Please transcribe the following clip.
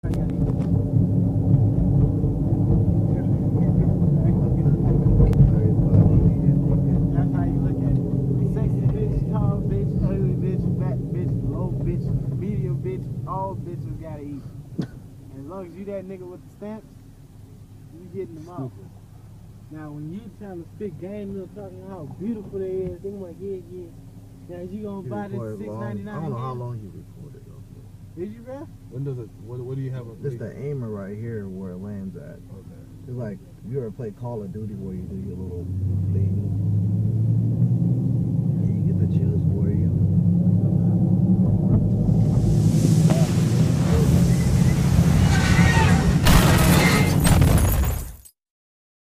All bitches gotta eat. And as long as you that nigga with the stamps, you getting them off. Now when you trying to spit game milk talking how beautiful they is, they like, yeah. Now you gonna buy this $6.99? I don't know how long you recorded though. Did you, bro? When does it? What do you have? This the aimer right here where it lands at. Okay. It's like you ever play Call of Duty where you do your little thing.